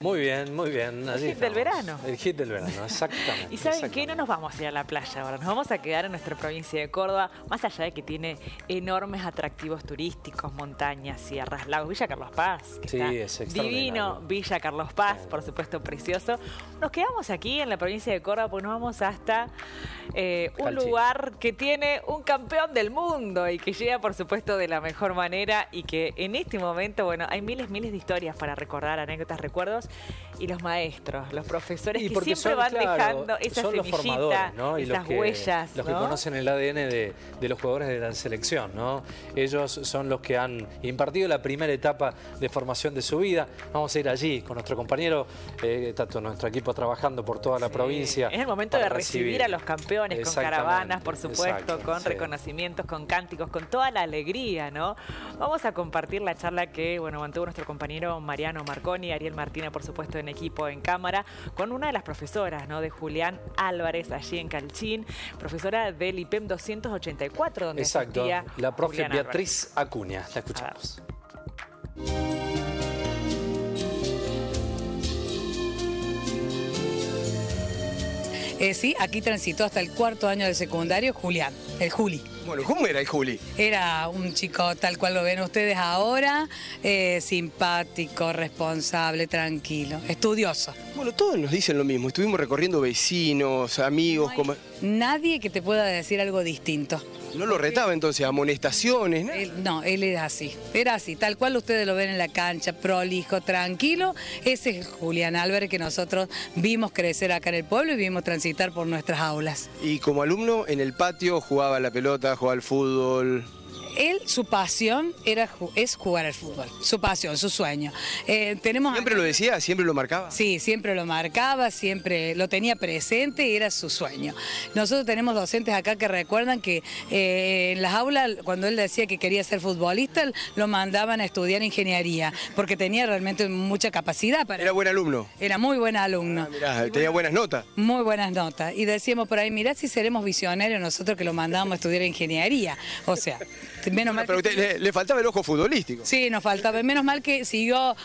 Muy bien, muy bien. El hit del verano. El hit del verano, exactamente. ¿Y saben qué? No nos vamos a ir a la playa ahora, nos vamos a quedar en nuestra provincia de Córdoba, más allá de que tiene enormes atractivos turísticos, montañas, sierras, lagos. Villa Carlos Paz, que está es extraordinario. Divino. Villa Carlos Paz, por supuesto, precioso. Nos quedamos aquí en la provincia de Córdoba porque nos vamos hasta un lugar que tiene un campeón del mundo y que llega, por supuesto, de la mejor manera, y que en este momento, bueno, hay miles de historias para recordar, anécdotas, recuerdos, y los maestros, los profesores que siempre van dejando esa semillita, ¿no? Esas huellas, los que conocen el ADN de los jugadores de la selección, ¿no? Ellos son los que han impartido la primera etapa de formación de su vida. Vamos a ir allí con nuestro compañero, tanto nuestro equipo trabajando por toda la provincia. Es el momento de recibir a los campeones con caravanas, por supuesto, con reconocimientos, con cánticos, con toda la alegría, ¿no? Vamos a compartir la charla que, bueno, mantuvo nuestro compañero Mariano Marconi, Ariel Martínez, por supuesto, en equipo, en cámara, con una de las profesoras, ¿no? De Julián Álvarez, allí en Calchín, profesora del IPEM 284, donde asistía la profe Julián Beatriz Álvarez. Acuña. La escuchamos. Sí, aquí transitó hasta el cuarto año de secundario Julián, el Juli. Bueno, ¿cómo era el Juli? Era un chico tal cual lo ven ustedes ahora, simpático, responsable, tranquilo, estudioso. Bueno, todos nos dicen lo mismo. Estuvimos recorriendo vecinos, amigos. No hay nadie que te pueda decir algo distinto. ¿No lo retaba entonces? ¿Amonestaciones? No, él era así, tal cual ustedes lo ven en la cancha, prolijo, tranquilo. Ese es Julián Álvarez que nosotros vimos crecer acá en el pueblo y vimos transitar por nuestras aulas. Y como alumno en el patio jugaba a la pelota, jugaba al fútbol. Él, su pasión es jugar al fútbol, su pasión, su sueño. ¿Siempre lo decía? ¿Siempre lo marcaba? Sí, siempre lo marcaba, siempre lo tenía presente y era su sueño. Nosotros tenemos docentes acá que recuerdan que en las aulas, cuando él decía que quería ser futbolista, lo mandaban a estudiar ingeniería, porque tenía realmente mucha capacidad para... ¿Era buen alumno? Era muy buen alumno. Mirá, tenía buenas notas. Muy buenas notas. Y decíamos por ahí, mirá si seremos visionarios nosotros que lo mandábamos a estudiar ingeniería. O sea... Menos mal pero le faltaba el ojo futbolístico. Sí, nos faltaba. Menos mal que siguió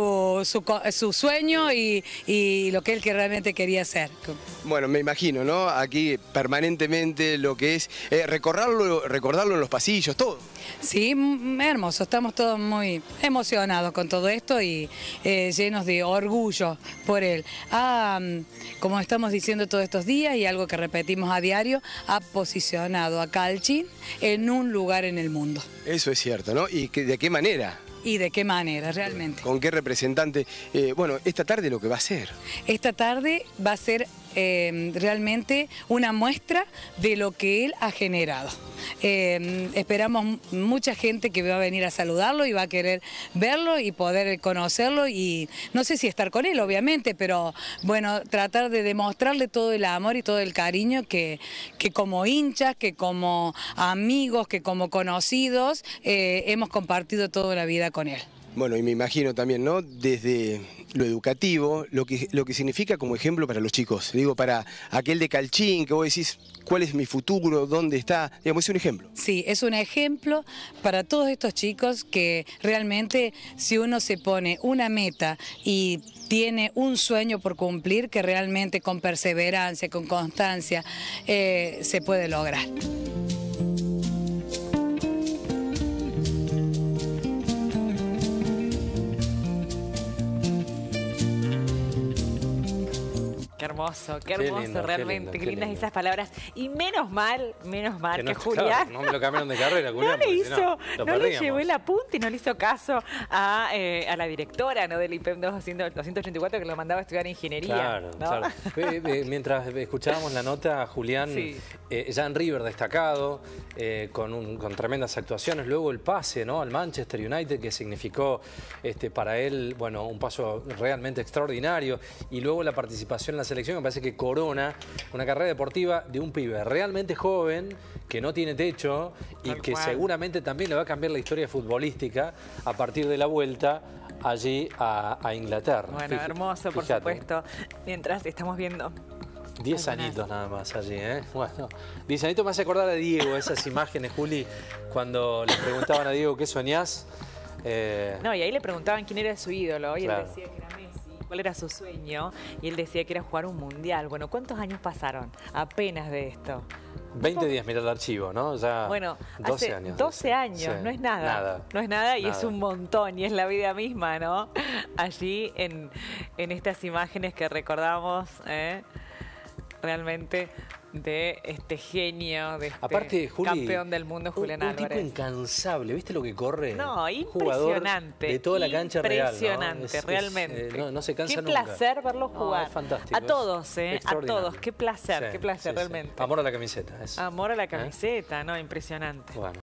su sueño y lo que él realmente quería hacer. Bueno, me imagino, ¿no? Aquí permanentemente lo que es recordarlo en los pasillos, todo. Sí, hermoso. Estamos todos muy emocionados con todo esto y llenos de orgullo por él. Como estamos diciendo todos estos días y algo que repetimos a diario, ha posicionado a Calchín en un lugar en el mundo. Eso es cierto, ¿no? ¿Y de qué manera? ¿Y de qué manera, realmente? ¿Con qué representante? Bueno, esta tarde lo que va a ser. Esta tarde va a ser realmente una muestra de lo que él ha generado. Esperamos mucha gente que va a venir a saludarlo y va a querer verlo y poder conocerlo y no sé si estar con él, obviamente, pero bueno, tratar de demostrarle todo el amor y todo el cariño que como hinchas, que como amigos, que como conocidos hemos compartido toda la vida con él. Bueno, y me imagino también, ¿no? Desde lo educativo, lo que significa como ejemplo para los chicos. Digo, para aquel de Calchín, que vos decís, ¿cuál es mi futuro? ¿Dónde está? Digamos, es un ejemplo. Sí, es un ejemplo para todos estos chicos que realmente si uno se pone una meta y tiene un sueño por cumplir, que realmente con perseverancia, con constancia, se puede lograr. Qué hermoso, realmente, qué lindas esas palabras. Y menos mal que Julián... Claro, no me lo cambiaron de carrera, Julián. No le llevó el apunte y no le hizo caso a la directora, ¿no? Del IPEM 284 que lo mandaba a estudiar ingeniería. Claro, ¿no? Claro. Mientras escuchábamos la nota, Julián, ya en River destacado, con tremendas actuaciones. Luego el pase, ¿no? Al Manchester United, que significó para él, bueno, un paso realmente extraordinario. Y luego la participación en la selección, me parece que corona una carrera deportiva de un pibe realmente joven, que no tiene techo y que seguramente también le va a cambiar la historia futbolística a partir de la vuelta allí a Inglaterra. Bueno, hermoso, por supuesto. Mientras estamos viendo... 10 añitos nada más allí, ¿eh? Bueno, 10 añitos me hace acordar a Diego, esas imágenes, Juli, cuando le preguntaban a Diego, ¿qué soñás? No, y ahí le preguntaban quién era su ídolo, y él decía que era Messi. cuál era su sueño y él decía que era jugar un mundial. Bueno, ¿cuántos años pasaron apenas de esto? 20 días, mira el archivo, ¿no? Ya bueno, 12 hace años. 12 años, sí. no es nada. No es nada y es un montón y es la vida misma, ¿no? Allí en estas imágenes que recordamos, realmente de este genio, de este aparte, Juli, campeón del mundo, Julián Álvarez. Un tipo incansable, ¿viste lo que corre? No, impresionante. De toda la cancha real, ¿no? Impresionante, realmente. No se cansa nunca. Qué placer verlo jugar. Es fantástico. A todos, a todos. Qué placer, realmente. Amor a la camiseta. Amor a la camiseta, ¿no? Impresionante. Bueno.